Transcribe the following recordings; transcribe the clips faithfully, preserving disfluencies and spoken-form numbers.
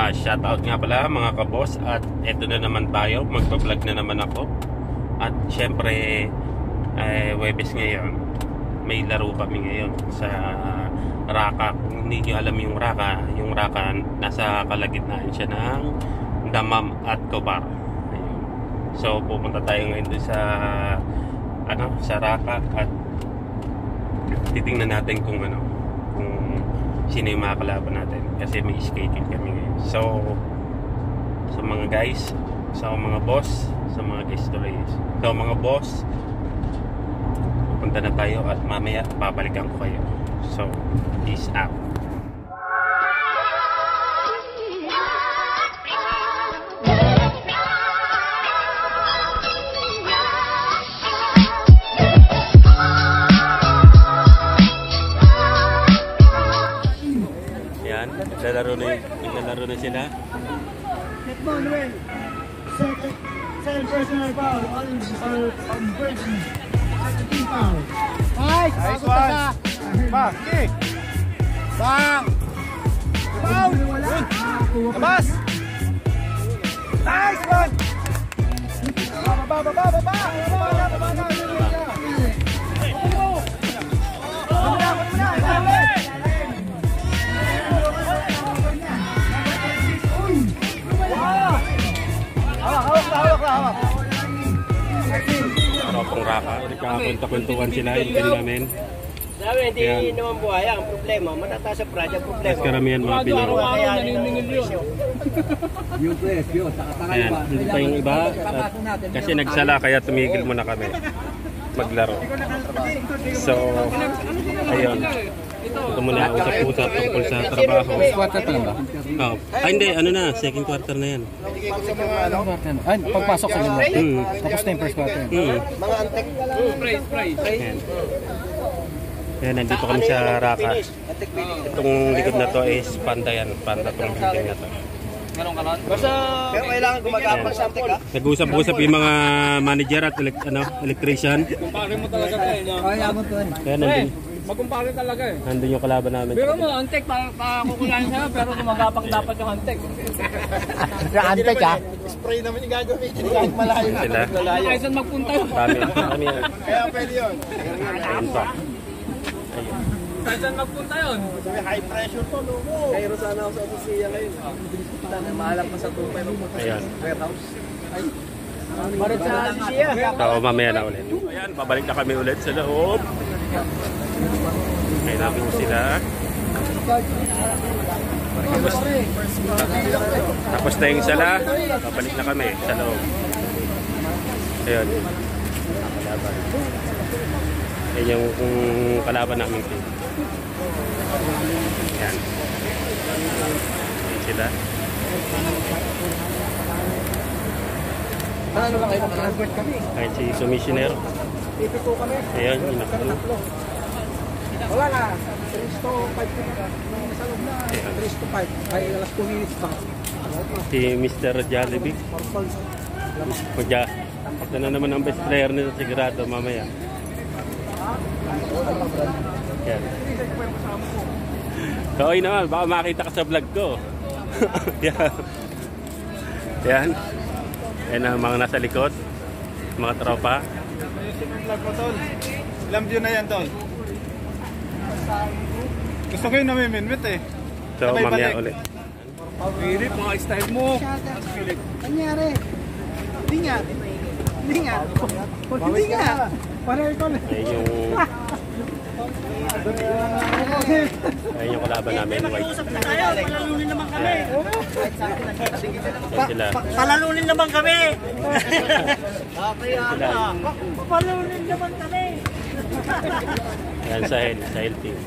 Ah, shoutout nga pala mga kaboss. At eto na naman tayo, magpa-vlog na naman ako. At syempre eh, Webes ngayon, may laro kami ngayon sa Rakkah. Kung hindi nyo alam yung Rakkah, yung Rakkah nasa kalagitnaan siya ng Dammam at Kobar. Ayun. So pupunta tayo ngayon doon sa ano, sa Rakkah at titingnan natin kung ano, kung sino yung mga kalaban natin kasi may schedule kami ngayon. So sa mga guys, sa mga boss, sa mga guest stories, sa mga boss, pupunta na tayo at mamaya babalikan ko kayo. So peace out. Naglalaro na, naglalaro na sila. Second personal foul on on Virgin. Second team foul. Nice! Nice one! Ba, kick! Bang! Foul! Labas! Nice one! Baba, baba, baba! Baba na, baba na! Tropong Rakkah, nagkakakwenta-kwentuhan sila yung team namin. Sabi, hindi naman buhay ang problema, matataas ang project problema. Mas karamihan mga Pinoy. Ayan, dito pa yung iba. At kasi nagsala kaya tumigil muna kami maglaro. So, ayun. Ito muna usap-usap tungkol sa trabaho. Quarter time ba? Oh. Ay hindi, ano na, second quarter na yan. Ay, pagpasok sa ganda. Hmm. Tapos na yung first quarter. Hmm. Mga antek. Price, price. Ayan. Ayan, nandito kami sa Rakkah. Itong likod na to is panda yan. Panda itong building na to. Basta, pero kailangan gumagapang sa antek ha? Nag-usap-usap yung mga manager at elect, ano, electrician. Kumpare mo talaga kayo, no? Kaya mo to. Kaya nandun, Magkumpare talaga eh. nandun yung kalaban namin. Pero mo, antek, pakukulayan sa'yo, pero gumagapang dapat yung antek. Sa antek ha? Spray naman yung gagamitin kahit malayo. Sila. Kaya saan magpunta yun? Kami, kami yan. Kaya pwede yun. Ayun pa. Kaya saan magpunta yun? High pressure to, no? Kaya sana ako sa opisya ngayon. Maalam pa sa tupay mo. Ayan. Warehouse. Barit sa opisya. So, mamaya na ulit. Ayan, babalik na kami ulit sa loob. Ngayon namin sila. Tapos, tapos na yung sala. Babalik na kami sa loob. Ayun. Kalaban. Ayan yung kalaban namin team. Ayan. Ayan sila. Ano lang kayo? Mag-convert kami. Ayan si commissioner. Ipito kami. Ayan, inakano. Wala na. three to five. Nasa loob na. three to five. Ay, alas two minutes pa. Si Mister Jollibee. Magja. Ito na naman ang best player nito sigurado mamaya. Yan. Kaway naman, baka makita ka sa vlog ko. Yan. Yan. Yan ang mga nasa likod. Mga tropa. Vlog ko, tol. Ilang view na yan, tol? Gusto ko yung namiminwit eh. So, mamaya ulit. Philip, mga style mo. Anyari? Hindi nga. Hindi nga. Hindi nga. Para ito na. Ayun yung... Ayun yung kalaban namin. White. Palalunin naman kami. Ayun sila. Palalunin naman kami. Sila. Palalunin naman kami. Yan, Sahel. Sahel team.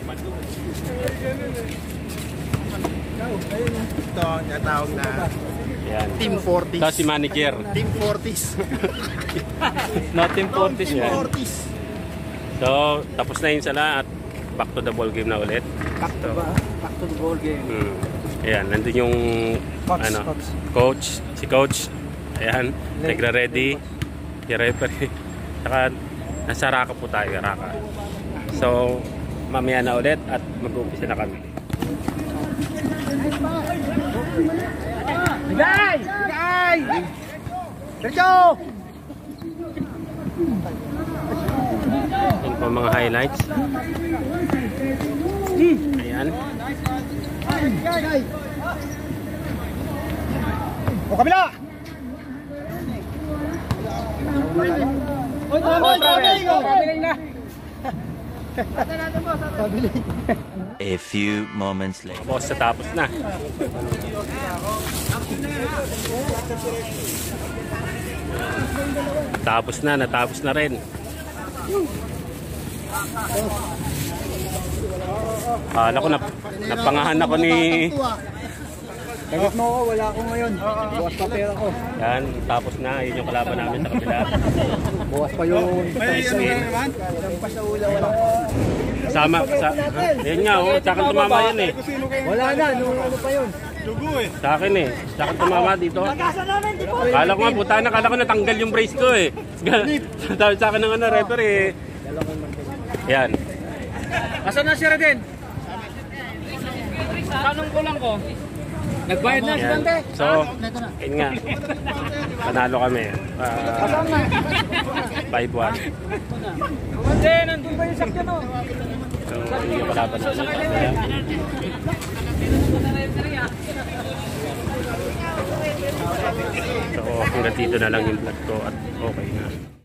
Ito, natawag na Yan. Team forties. Tapos si manager. Team forties. No, Team forties Team yan. forties. So, tapos na yun sala at back to the ball game na ulit. Back to, back to the ball game. Hmm. Ayan, nandun yung Coach, ano, coach. coach, si coach. Ayan, nagre-ready. Si referee. Saka, nasa Rakkah po tayo, Rakkah. So, mamaya na ulit at mag-uumpisa na kami. Diretso! Yan po mga highlights. Ayan. O kabila! Oy, tama, tama, na. A few moments later. Boss, sa tapos na. Tapos na, natapos na rin. Kala ko nap napangahan ako ni... Dagat mo ako, wala ako ngayon. Bukas pa pera ko. Yan, tapos na. Yun yung kalaban namin sa kabila. Bukas pa yung... Spin. Lampas sa ula, wala. Sama, sa... Yan nga, oh, sa akin tumama yan eh. Wala na, nung ano pa yun. Sa akin eh. Sa akin tumama dito. Kala ko nga, puta na, kala ko natanggal yung brace ko eh. Sabi sa akin ng ano, referee eh. Yan. Asan na si Reden? Tanong ko lang ko. Nagbayad na si Yan. Dante. So, yun nga. Panalo kami. Uh, five one. Hindi, nandun ba yung sakyan o? So, hindi yung kalaban namin sa kabila. So, hanggang dito na lang yung vlog ko at okay na.